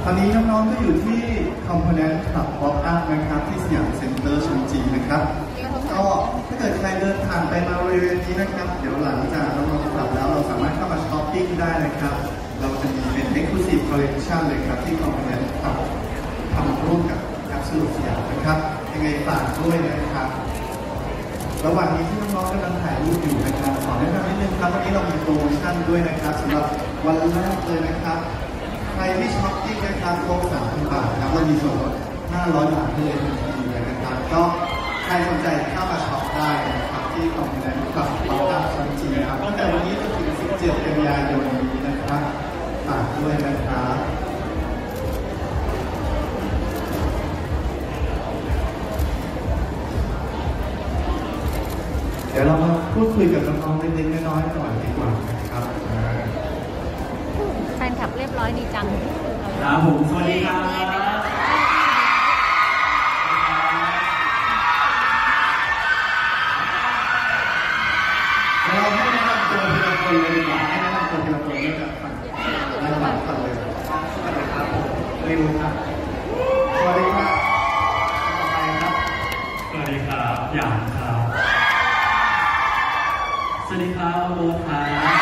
อนนี้น้องๆก็อยู่ที่ Component Club Pop Up นะครับที่สยามเซ็นเตอร์ชั้นจีนะครับก็ถ้าเกิดใครเดินผ่านไปมาบริเวณนี้นะครับเดี๋ยวหลังจากน้องๆกลับแล้วเราสามารถเข้ามาช้อปปิ้งได้นะครับเราจะมีเป็น Exclusive Collection เลยครับที่ Component Club ทำร่วมกับAbsoluteสยามนะครับยังไงฝากด้วยนะครับระหว่างนี้ที่น้องๆกำลังถ่ายรูปอยู่นะครับขอแนะนำนิดนึงครับวันนี้เรามีโปรโมชั่นด้วยนะครับสำหรับวันแรกเลยนะครับใครที่ช้อปปิ้งนะครับครบ 3,000 บาทครับเรามีส่วนลด 500 บาทให้เลยทันทีเลยนะครับก็ใครสนใจเข้ามาช็อปได้นะครับที่คอมมูนิตี้กับปาร์ตี้ชั้นจีครับตั้งแต่วันนี้จนถึง 17 กันยายนนี้นะครับฝากด้วยนะครับเดี๋ยวเรามาพูดคุยกับน้องๆเล็กๆน้อยๆก่อนดีกว่านะครับแฟนคลับเรียบร้อยดีจังครับผมสวัสดีครับเราให้แนะนำตัวทีละคนเลยดีกว่าให้แนะนำตัวทีละคนเลยครับแนะนำตัวเลยสวัสดีครับผมริวครับสวัสดีครับใครครับสวัสดีครับหยางครับสวัสดีครับโบครับ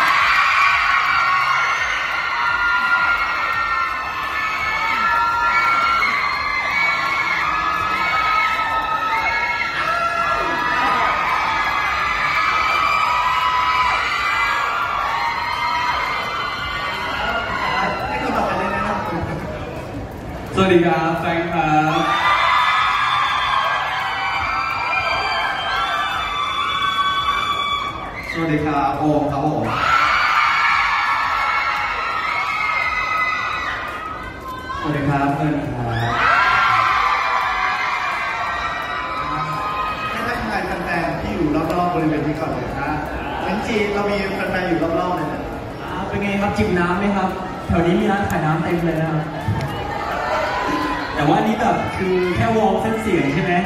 สวัสดีครับแฟนครับสวัสดีครับโอมครับผมสวัสดีครับเอิญครับให้ทักทายแฟนๆที่อยู่รอบๆบริเวณนี้ก่อนเลยนะงั้นจีเรามีแฟนๆอยู่รอบๆเลยนะเป็นไงครับจิบน้ำไหมครับแถวนี้มีร้านขายน้ำเต็มเลยนะครับแต่ว่านี่แบบคือแค่วอร์มเส้นเสียงใช่ไหม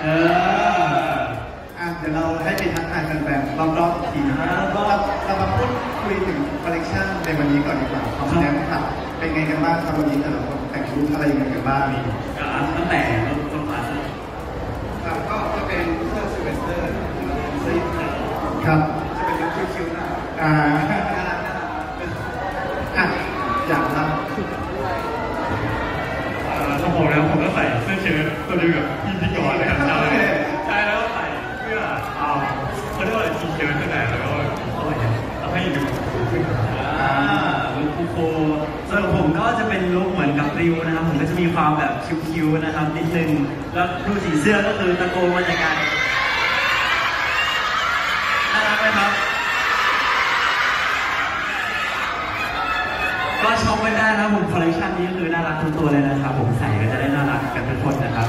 เดี๋ยวเราให้ไปทักทายแฟนๆรอบๆอีกทีนะครับเรามาพูดคุยถึงคอลเลคชันในวันนี้ก่อนดีกว่าของแนมครับเป็นไงกันบ้างครับวันนี้แต่ละคนแต่งชุดอะไรยังไงกันบ้างตั้งแต่ต้นมาครับก็จะเป็นเสื้อซิลเวสเตอร์ซิลครับจะเป็นชุดคิ้วหน้าอยากทำถ้าผมแล้วผมก็ใส่เสื้อเชิ้ตตัวเดียวกับพี่พิกรเลยครับใช่แล้วใส่เสื้อเขาเรียกว่าทีเชิ้ตข้างในแล้วก็อะไรเนี่ยแล้วให้ดูขึ้นลุคโคส่วนผมก็จะเป็นลุคเหมือนกับริวนะครับผมก็จะมีความแบบคิ้วๆนะครับนิดนึงแล้วดูสีเสื้อก็คือตะโกนมาจากไกลน่ารักไหมครับก็ช็อปไปได้นะผมคอลเลคชันนี้คือน่ารักทุกตัวเลยนะครับผมใส่ก็จะได้น่ารักกันทุกคนนะครับ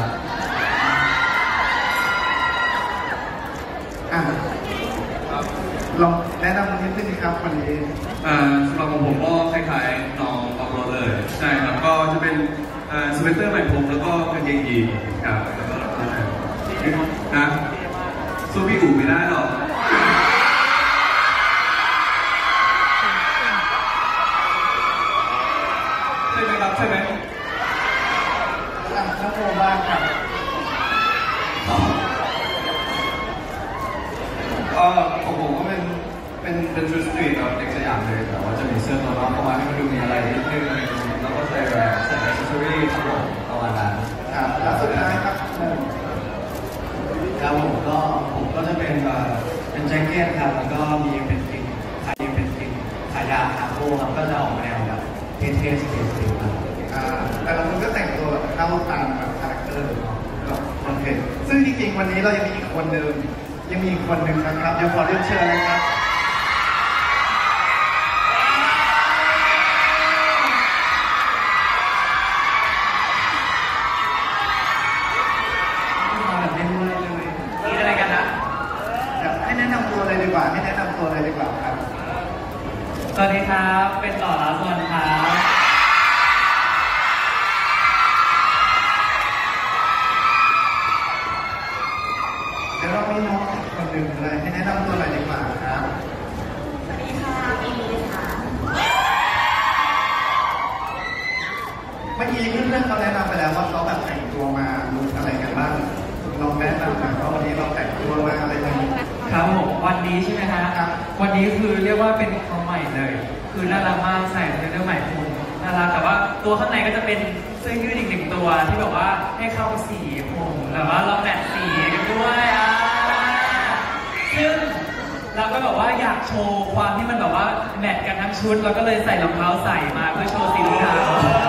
ลองแนะนำนิดนึงครับวันนี้สำหรับผมก็คล้ายๆน้องออฟโรดเลยใช่ครับก็จะเป็นสเวตเตอร์ใหม่ผมแล้วก็กางเกงยีนครับแล้วก็นะสู้พี่อู๋ไม่ได้หรอกใช่ไหมครับใช่ไหมน้องโอบ้างครับของผมก็เป็นชุดสตรีทแบบเด็กสยามเลยแต่ว่าจะมีเสื้อตัวน้องเข้ามาให้มันดูมีอะไรนิดนึงแล้วก็ใส่แหวนใส่แอคเซสซอรี่ครับผมประมาณนั้นครับแล้วสุดท้ายครับครับผมก็จะเป็นแจ็คเก็ตครับแล้วก็มีเป็นติ่งขายาวคาร์โก้ครับก็จะออกแนวแบบเท่ๆสเปรย์ครับแต่ละคนก็แต่งตัวแบบเข้าตามแบบคาแรคเตอร์แบบคอนเทนต์ซึ่งจริงๆวันนี้เรายังมีอีกคนหนึ่งนะครับเดี๋ยวขอเรียนเชิญเลยครับมีอะไรกันนะให้แนะนำตัวเลยดีกว่าครับสวัสดีครับเป็นต่อรับวันครับเดี๋ยวเรามีน้องคนหนึ่งเลยให้แนะนำตัวหน่อยดีกว่าครับสวัสดีค่ะเอมี่ค่ะเมื่อกี้วันนี้คือเรียกว่าเป็นของใหม่เลย คือน่ารักมากใส่เสื้อใหม่คุณน่ารักแต่ว่าตัวข้างในก็จะเป็นเสื้อยืดอีกหนึ่งตัวที่แบบว่าให้เข้าสีผมแต่ว่าเราแมทสีกันด้วยซึ่งเราก็แบบว่าอยากโชว์ความที่มันแบบว่าแมทกันทั้งชุดเราก็เลยใส่รองเท้าใส่มาเพื่อโชว์สีรองเท้า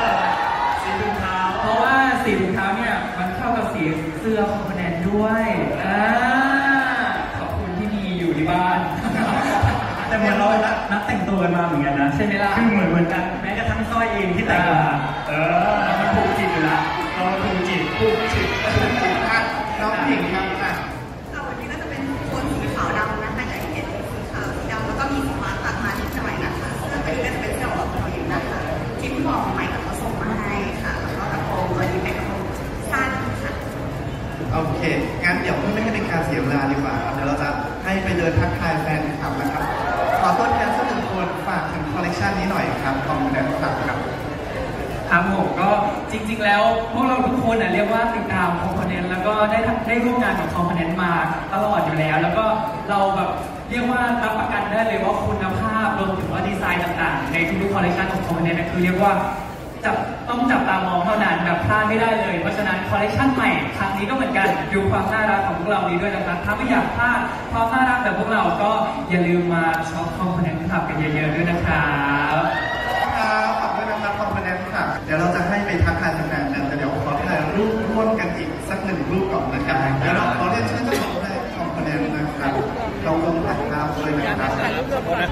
เพราะว่าสีรองเท้าเนี่ยมันเข้ากับสีเสื้อของคะแนนด้วยขอบคุณที่มีอยู่ที่บ้านแต่เหมือนเรานัดแต่งตัวกันมาเหมือนกันนะใช่ไหมล่ะคือเหมือนกันแม้กระทั่งสร้อยเองที่แต่งมามันผูกจิตอยู่ละเราผูกจิตน้องหญิงครับวันนี้ก็จะเป็นโทนสีขาวดำนะคะอย่างที่เห็นสีขาวสีดำแล้วก็มีสีฟ้าตัดมานิดหน่อยนะคะซึ่งตัวนี้ก็จะเป็นเสื้อของเราอยู่นะคะที่พี่บอกใหม่กับเขาส่งมาให้ค่ะแล้วก็กระโปรงตัวนี้เป็นกระโปรงสั้นค่ะโอเคงั้นเดี๋ยวเพื่อไม่ให้เป็นการเสียเวลาดีกว่าครับเดี๋ยวเราจะให้ไปเดินทักทายแฟนคลับนะครับขอต้นแทนสักหนึ่งคนฝากถึงคอลเลคชันนี้หน่อยครับของแฟนคลับครับครับผมก็จริงๆแล้วพวกเราทุกคนเรียกว่าติดตามคอมโพเนนต์แล้วก็ได้ร่วมงานกับคอมโพเนนต์มาตลอดอยู่แล้วแล้วก็เราแบบเรียกว่ารับประกันได้เลยว่าคุณภาพรวมถึงว่าดีไซน์ต่างๆในทุกๆคอลเลคชันของคอมโพเนนต์คือเรียกว่าต้องจับตามองเท่านั้นแบบพลาดไม่ได้เลยเพราะฉะนั้นคอลเลคชันใหม่ครั้งนี้ก็เหมือนกันดูความน่ารักของพวกเรานี้ด้วยนะครับถ้าไม่อยากพลาดความน่ารักแบบพวกเราก็อย่าลืมมาช็อปคอมโพเนนต์คลับกันเยอะๆด้วยนะครับฝากด้วยนะครับคอมโพเนนต์ค่ะเดี๋ยวเราจะให้ไปทักทายแฟนๆแต่เดี๋ยวขอถ่ายรูปร่วมกันอีกสักหนึ่งรูปก่อนนะครับเดี๋ยวเราขอเรียนเชิญเจ้าของคอมโพเนนต์นะครับเราลงถ่ายภาพด้วยนะครับ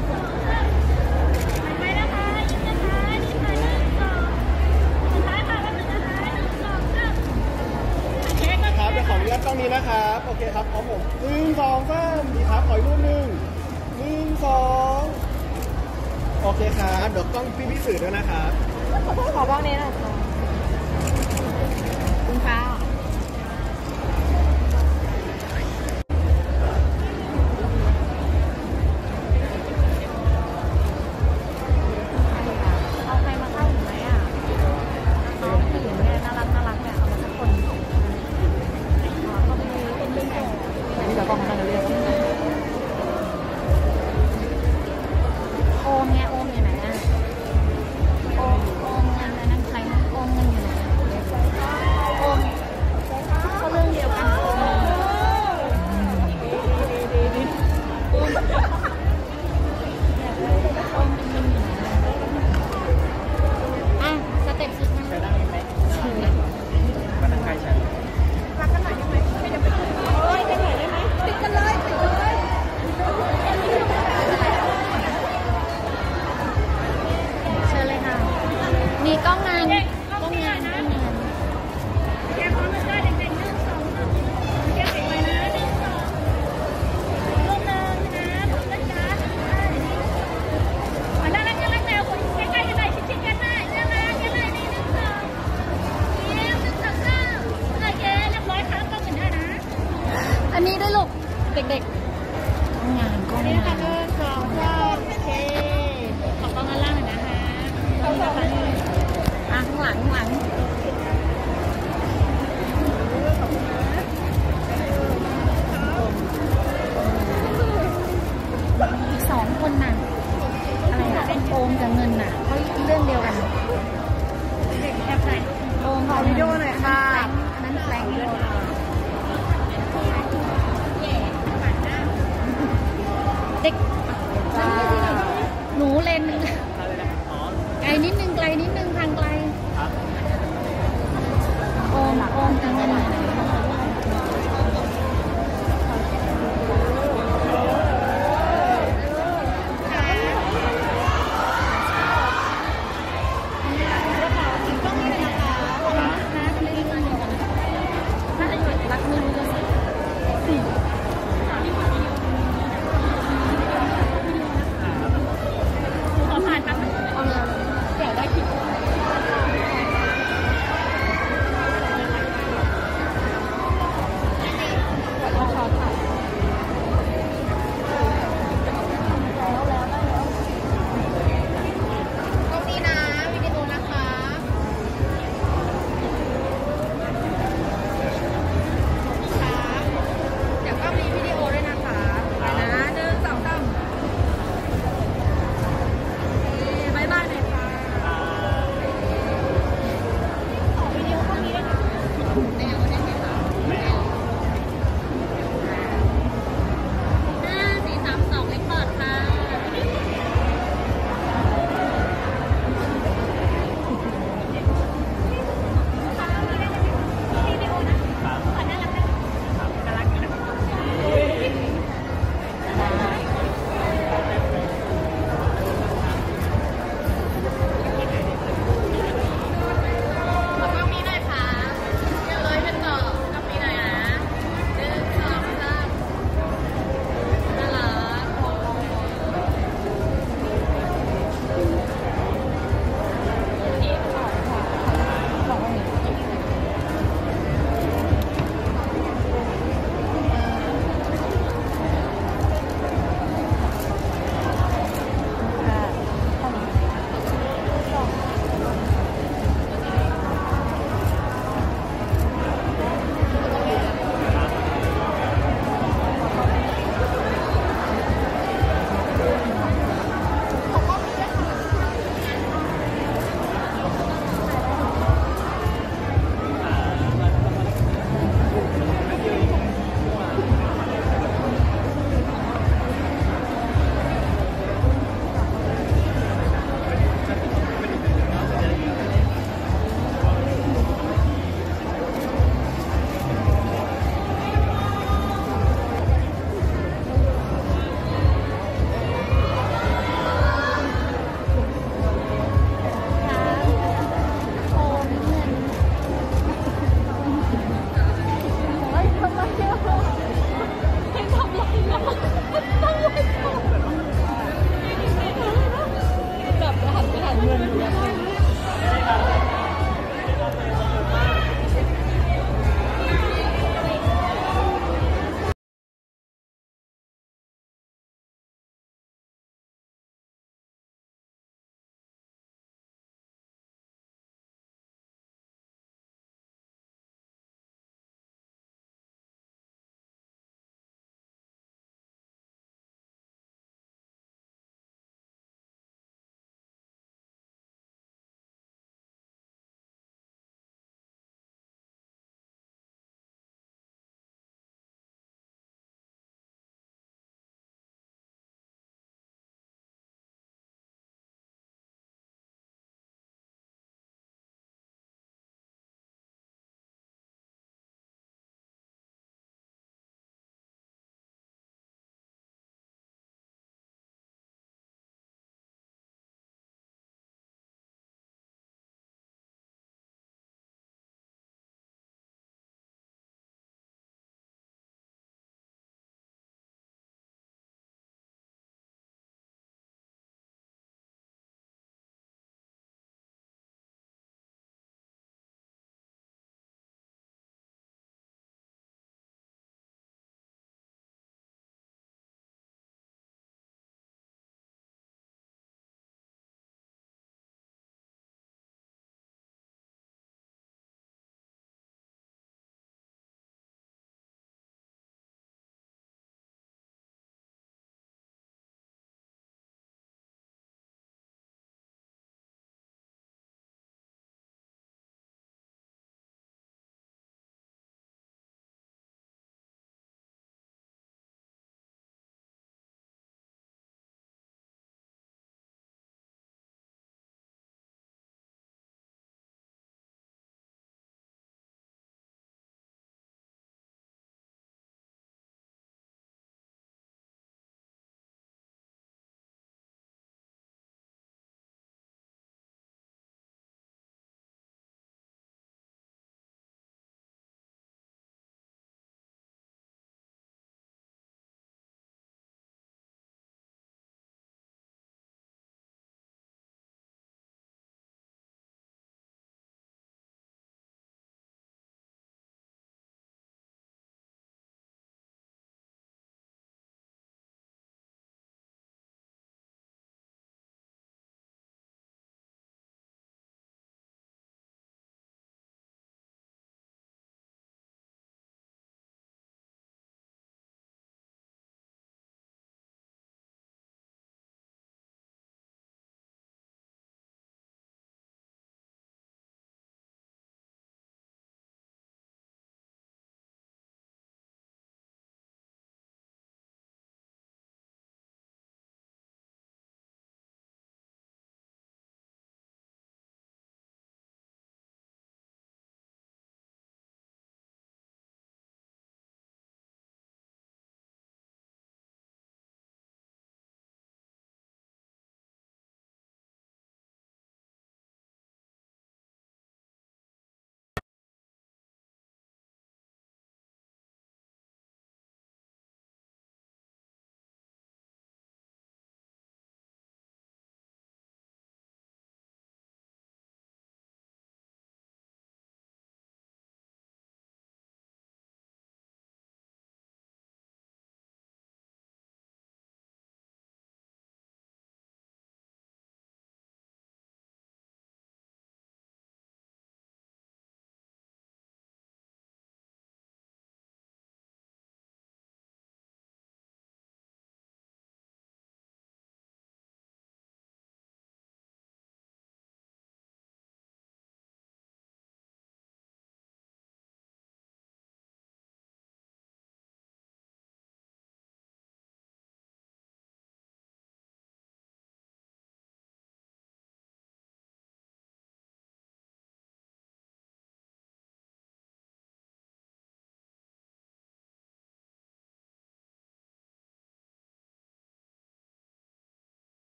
ขออนุญาตตรงนี้นะครับโอเคครับพร้อมผม1 2 3ดีครับขออีกรูป1 2โอเคครับเดี๋ยวกล้องพี่สื่อด้วยนะครับขอบ้างนี้นะคุณฟ้าเอาใครมาเข้าถึงไหมน้องผู้หญิงเนี่ยน่ารักเนี่ยเอามาสักคนนี่เราก็มาเรียกโอมเนี่ยโอมอยู่ไหนอ่ะโอมเงินนั่นใครโอมเงินอยู่ไหนโอมเขาเรื่องเดียวกันโอมอ่ะสเต็ปสุดมันได้ไหมมันต้องใกล้ฉันรักกันหน่อยได้ไหมไม่ได้โอ้ยได้ไหมปิดกันเลยเชิญเลยค่ะมีกล้องงานนะแกพร้อมได้เด็กๆ1 2 3แกติดไว้นะ1 2รูปนึงนะรูปนะจ๊ะน่ารักแนวคนใกล้ๆกันหน่อยชิดๆกันหน่อยน่ารักกันหน่อยนี่1 2ยิ้ม1 2 3โอเคเรียบร้อยครับก็เหมือนได้นะอันนี้ด้วยลูกเด็กๆงานก็งาน1 2 3โอเคขอบคุณล่างหน่อยนะคะข้างหลังอีก2 คนน่ะอะไรอ่ะโอมกับเงินน่ะเขาเรื่องเดียวกันเด็กแอบไหนโอมขอวิดีโอหน่อยค่ะนั่นแปลงเลยเด็กหนูเลนไกลนิดนึงทางไกลโอมกับเงิน